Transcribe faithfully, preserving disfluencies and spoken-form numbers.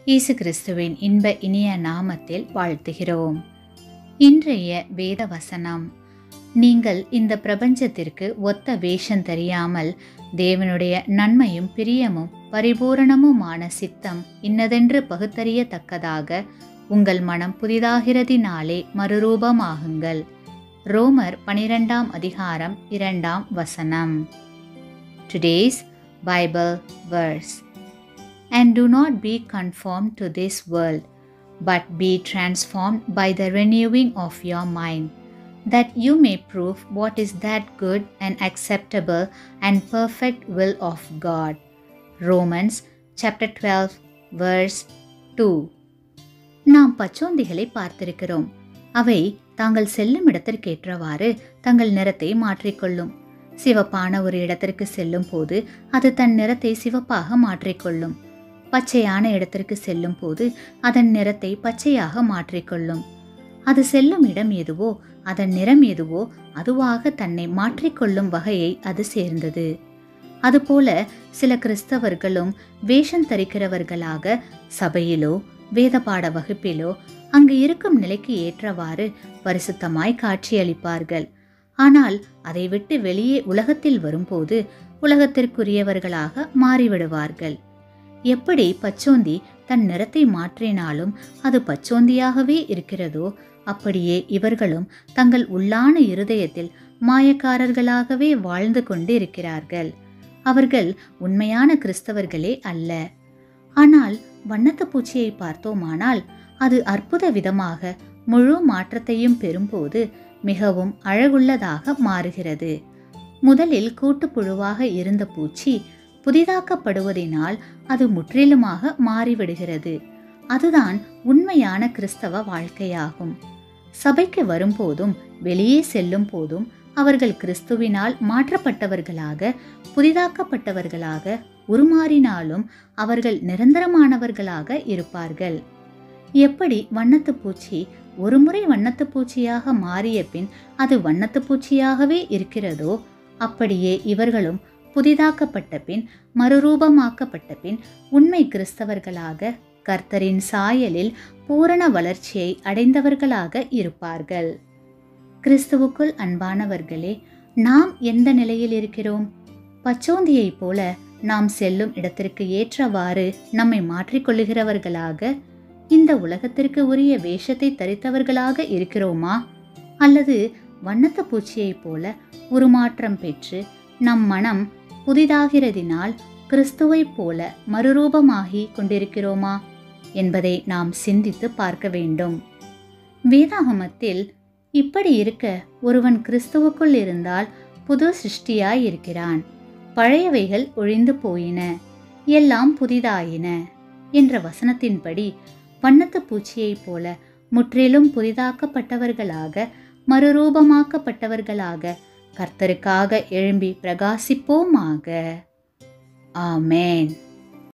இயேசு கிறிஸ்துவின் இன்ப இனிய நாமத்தில் வாழ்த்துகிறோம். இன்றைய வேத வசனம்: நீங்கள் இந்த பிரபஞ்சத்திற்கு ஒத்த வேஷம் தெரியாமல் தேவனுடைய நன்மையும் பிரியமும் பரிபூரணமுமான சித்தம் இன்னதென்று பகுத்தறியத்தக்கதாக உங்கள் மனம் புதிதாகிறதினாலே மறுரூபமாகுங்கள். ரோமர் பனிரெண்டாம் அதிகாரம் இரண்டாம் வசனம். Today's Bible verse: And do not be conformed to this world, but be transformed by the renewing of your mind, that you may prove what is that good and acceptable and perfect will of God. Romans chapter twelve verse two. நாம் பச்சோந்திகளை பார்த்திருக்கிறோம். அவை தாங்கள் செல்லும் இடத்திற்கேற்றவாறு தங்கள் நிறத்தை மாற்றிக்கொள்ளும். சிவப்பான ஒரு இடத்திற்கு செல்லும் போது அது தன் நிறத்தை சிவப்பாக மாற்றிக்கொள்ளும். பச்சையான இடத்திற்கு செல்லும் போது அதன் நிறத்தை பச்சையாக மாற்றிக்கொள்ளும். அது செல்லும் இடம் எதுவோ அதன் நிறம் எதுவோ அதுவாக தன்னை மாற்றிக்கொள்ளும் வகையை அது சேர்ந்தது. அதுபோல சில கிறிஸ்தவர்களும் வேஷம் தரிக்கிறவர்களாக சபையிலோ வேதபாட வகுப்பிலோ அங்கு இருக்கும் நிலைக்கு ஏற்றவாறு பரிசுத்தமாய் காட்சியளிப்பார்கள். ஆனால் அதை விட்டு வெளியே உலகத்தில் வரும்போது உலகத்திற்குரியவர்களாக மாறிவிடுவார்கள். எப்படி பச்சோந்தி தன் நிறத்தை மாற்றினாலும் அது பச்சோந்தியாகவே இருக்கிறதோ, அப்படியே இவர்களும் தங்கள் உள்ளான இருதயத்தில் மாயக்காரர்களாகவே வாழ்ந்து கொண்டு இருக்கிறார்கள். அவர்கள் உண்மையான கிறிஸ்தவர்களே அல்ல. ஆனால் வண்ணத்து பூச்சியை பார்த்தோமானால் அது அற்புத விதமாக முழு மாற்றத்தையும் பெறும்போது மிகவும் அழகுள்ளதாக மாறுகிறது. முதலில் கூட்டுப்புழுவாக இருந்த பூச்சி புதிதாக்கப்படுவதினால் அது முற்றிலுமாக மாறிவிடுகிறது. அதுதான் உண்மையான கிறிஸ்தவ வாழ்க்கையாகும். சபைக்கு வரும்போதும் வெளியே செல்லும் போதும் அவர்கள் கிறிஸ்துவினால் மாற்றப்பட்டவர்களாக புதிதாக்கப்பட்டவர்களாக உருமாறினாலும் அவர்கள் நிரந்தரமானவர்களாக இருப்பார்கள். எப்படி வண்ணத்து பூச்சி ஒருமுறை வண்ணத்து பூச்சியாக மாறிய பின் அது வண்ணத்து பூச்சியாகவே இருக்கிறதோ, அப்படியே இவர்களும் புதிதாக்கப்பட்ட பின் மறுரூபமாக்கப்பட்ட பின் உண்மை கிறிஸ்தவர்களாக கர்த்தரின் சாயலில் பூரண வளர்ச்சியை அடைந்தவர்களாக இருப்பார்கள். கிறிஸ்துவுக்குள் அன்பானவர்களே, நாம் எந்த நிலையில் இருக்கிறோம்? பச்சோந்தியை போல நாம் செல்லும் இடத்திற்கு ஏற்றவாறு நம்மை மாற்றிக்கொள்ளுகிறவர்களாக, இந்த உலகத்திற்கு உரிய வேஷத்தை தரித்தவர்களாக இருக்கிறோமா? அல்லது வண்ணத்து பூச்சியை போல உருமாற்றம் பெற்று நம் மனம் புதிதாகிறதினால் கிறிஸ்துவை போல மறுரூபமாகி கொண்டிருக்கிறோமா என்பதை நாம் சிந்தித்து பார்க்க வேண்டும். வேதாகமத்தில் இப்படி இருக்க ஒருவன் கிறிஸ்துவுக்குள் இருந்தால் புது சிருஷ்டியாய் இருக்கிறான், பழையவைகள் ஒழிந்து போயின, எல்லாம் புதிதாயின என்ற வசனத்தின்படி வண்ணத்து பூச்சியை போல முற்றிலும் புதிதாக்கப்பட்டவர்களாக மறுரூபமாக்கப்பட்டவர்களாக கர்த்தருக்காக எழும்பி பிரகாசிப்போமாக. ஆமென்.